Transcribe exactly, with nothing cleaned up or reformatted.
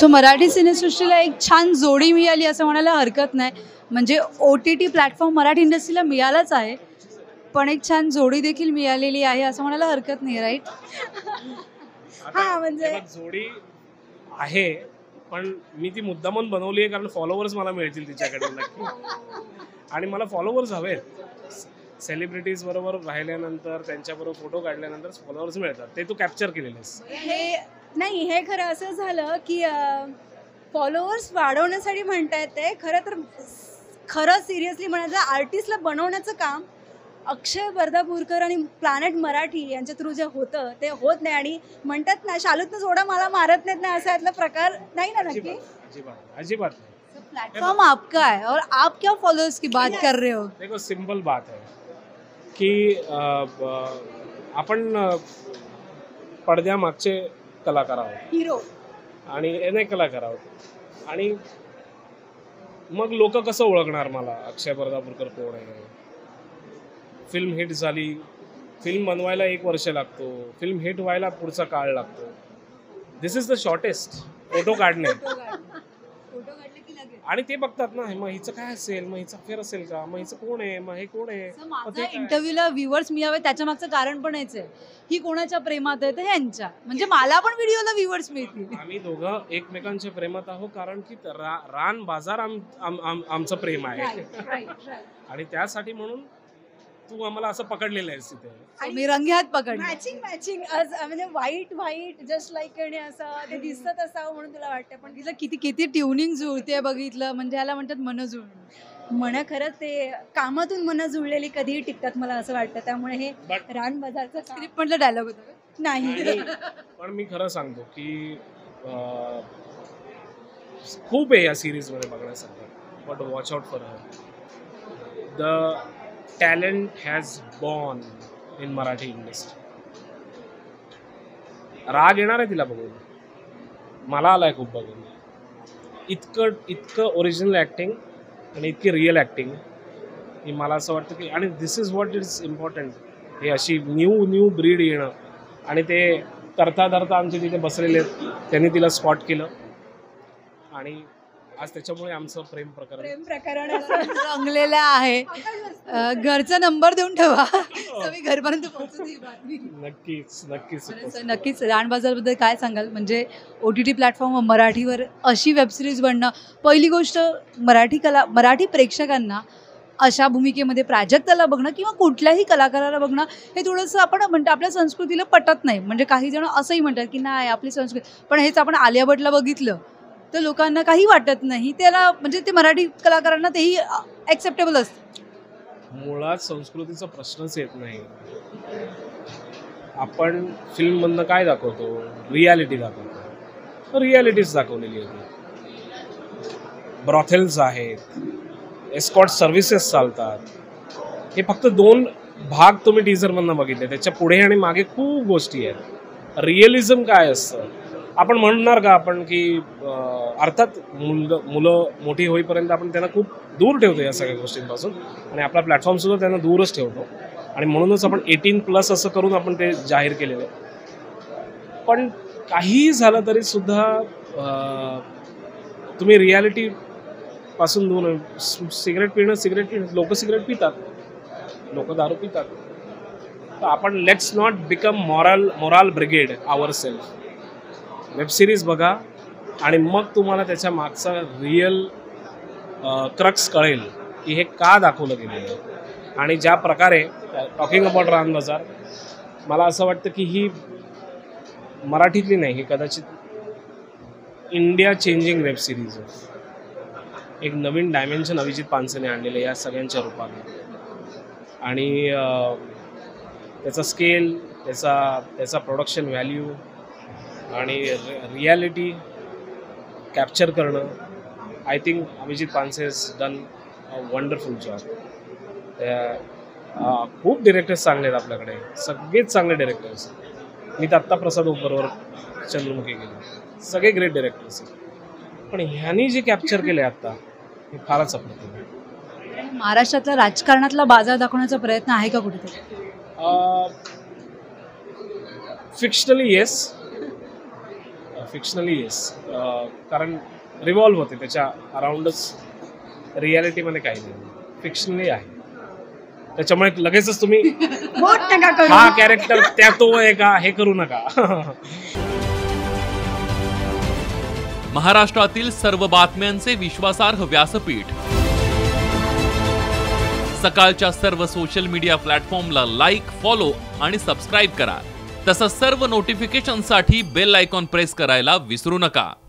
So Marathi सिनेसृष्टीला एक छान जोडी मिळाली असं म्हणायला हरकत नाही. म्हणजे O T T platform Marathi इंडस्ट्रीला मिळालाच आहे, पण एक छान जोडी देखील मिळालेली आहे असं म्हणायला हरकत नाही, राईट? हा म्हणजे जोडी आहे, पण मी ती मुद्दामून बनवली आहे कारण फॉलोअर्स मला मिळतील तिच्याकडे नक्की. आणि मला फॉलोअर्स हवेत. सेलिब्रिटीज बरोबर राहिल्यानंतर त्यांच्याबरोबर फोटो काढल्यानंतर फॉलोअर्स मिळतात, ते तू कॅप्चर केलेलेस. हे नाही, हे खरं असं झालं की फॉलोअर्स वाढवण्यासाठी म्हणतायत ते. खरं तर खरं सिरियसली म्हणायचं आर्टिस्टला बनवण्याचं काम अक्षय बर्दापूरकर आणि प्लॅनेट मराठी यांच्या थ्रू जे होतं ते होत नाही. आणि म्हणतात ना, शालूतनं सोडा मला मारत नाहीत ना, असा यातला प्रकार नाही ना नक्की. अजिबात अजिबात नाही. प्लेटफॉर्म आपका है और आप क्या फॉलोअर्स की बात कर रहे हो? देखो सिंपल बात है की आपण पडद्यामागचे कलाकार आहोत, हिरो आणि नाही कलाकार आहोत. आणि मग लोक कसं ओळखणार मला अक्षय बर्दापूरकर कोण आहे? फिल्म हिट झाली, फिल्म बनवायला एक वर्ष लागतो, फिल्म हिट व्हायला पुढचा काळ लागतो. This is the shortest. Photo काढणे आणि ते बघतात ना, मग हिचं काय असेल, मग हिचं अफेअर असेल का, मग हिचं कोण आहे, मग हे कोण आहे. माझ्या इंटरव्ह्यूला व्ह्यूअर्स मिळावे त्याच्या मागचं कारण पण हेच आहे, ही कोणाच्या प्रेमात आहे तर ह्यांच्या, म्हणजे मला पण व्हिडिओला व्ह्यूअर्स मिळतील. आम्ही दोघं एकमेकांच्या प्रेमात आहोत कारण की रा, रान बाजार आम, आम, आम, आमचं प्रेम आहे. आणि त्यासाठी म्हणून तू आम्हाला असं पकडलेलं आहेस तिथे. मी रंगेहात पकडलं. मॅचिंग मॅचिंग म्हणजे व्हाईट व्हाईट जस्ट लाईक आणि असं ते दिसत असावं म्हणून तुला वाटतं. पण तिला किती किती ट्युनिंग जुळते बघितलं, म्हणजे ह्याला म्हणतात मन जुळणं. मन खरंच ते कामातून मन जुळलेली कधीही टिकतात मला असं वाटतं. त्यामुळे हे रान बाजारचं स्क्रिप्ट मधलं डायलॉग होतं नाही. पण मी खरं सांगतो की खूप आहे या सिरीज मध्ये बघण्यासारखं. But watch out for her. The talent has born in Marathi industry. राग येणार आहे तिला बघून, मला आलाय खूप बघून. इतकं इतकं ओरिजिनल ॲक्टिंग आणि इतकी रिअल ॲक्टिंग ही मला असं वाटतं की, आणि this is what is important. हे अशी न्यू न्यू ब्रीड येणं, आणि ते करता धरता आमचे तिथे बसलेले आहेत, त्यांनी तिला स्पॉट केलं आणि आज त्याच्यामुळे आमचं प्रेम प्रकरण प्रेम प्रकरण रंगलेलं आहे. घरचा नंबर देऊन ठेवा, मी घरपर्यंत पोहोचू दे बातमी. नक्कीच नक्कीच नक्कीच. रान बाजारबद्दल काय सांगाल? म्हणजे ओ टी टी प्लॅटफॉर्म मराठीवर अशी वेबसिरीज बनणं, पहिली गोष्ट मराठी कला मराठी प्रेक्षकांना अशा भूमिकेमध्ये प्राजक्ताला बघणं किंवा कुठल्याही कलाकाराला बघणं हे थोडंसं आपण म्हणतो आपल्या संस्कृतीला पटत नाही. म्हणजे काही जण असंही म्हणतात की नाही आपली संस्कृती, पण हेच आपण आलिया भटला बघितलं तर लोकांना काही वाटत नाही. त्याला म्हणजे ते मराठी कलाकारांना तेही ॲक्सेप्टेबल असतं. मुळात संस्कृतीचा प्रश्नच येत नाही. आपण फिल्ममधनं काय दाखवतो? रियालिटी दाखवतो. रियालिटीच दाखवलेली होती. ब्रॉथेल्स आहेत, एस्कॉर्ट सर्व्हिसेस चालतात. हे फक्त दोन भाग तुम्ही टीझरमधनं बघितले, त्याच्या पुढे आणि मागे खूप गोष्टी आहेत. रिअलिझम काय असतं आपण म्हणणार का? आपण की अर्थात मुलं मुलं मोठी होईपर्यंत आपण त्यांना खूप दूर ठेवतो या सगळ्या गोष्टींपासून, आणि आपला प्लॅटफॉर्मसुद्धा त्यांना दूरच ठेवतो, आणि म्हणूनच आपण एटीन प्लस असं करून आपण ते जाहीर केलेलं आहे. पण काहीही झालं तरी सुद्धा तुम्ही रियालिटी पासून दूर. सिगरेट पिणं सिगरेट पिणं लोक सिगरेट पितात, लोक दारू पितात. तर आपण let's not become moral moral brigade our self. Web series बघा आणि मग तुम्हाला त्याच्या मागचा रिअल क्रक्स कळेल की हे का दाखवलं गेलेलं आहे. आणि ज्या प्रकारे टॉकिंग अबाउट रान बाजार, मला असं वाटतं की ही मराठीतली नाही, ही कदाचित इंडिया चेंजिंग वेबसिरीज आहे. एक नवीन डायमेन्शन अभिजित पानसेने आणलेलं आहे या सगळ्यांच्या रूपाने, आणि त्याचा स्केल, त्याचा त्याचा प्रोडक्शन व्हॅल्यू आणि रियालिटी कॅप्चर करणं, I think Abhijit Panse has done a wonderful job. त्या खूप डिरेक्टर्स चांगले आहेत आपल्याकडे, सगळेच चांगले डिरेक्टर्स. मी तर आत्ता प्रसाद बरोबर चंद्रमुखी गेले, सगळे ग्रेट डिरेक्टर्स आहेत. पण ह्यांनी जे कॅप्चर केले आत्ता हे फारच अप्रतिम. महाराष्ट्रातल्या राजकारणातला बाजार दाखवण्याचा प्रयत्न आहे का कुठेतरी? फिक्शनली येस, फिक्शनली येस, कारण रिव्हॉल्व होते त्याच्या अराउंडच, रियालिटीमध्ये काही नाही, फिक्शनली आहे. त्याच्यामुळे लगेचच तुम्ही बोट नका करू. हा कॅरेक्टर त्या तो आहे का हे करू नका. महाराष्ट्रातील सर्व बातम्यांचे विश्वासार्ह व्यासपीठ. सकाळच्या सर्व सोशल मीडिया प्लॅटफॉर्मला लाईक, फॉलो आणि सबस्क्राईब करा. तसंच सर्व नोटिफिकेशनसाठी बेल आयकॉन प्रेस करायला विसरू नका.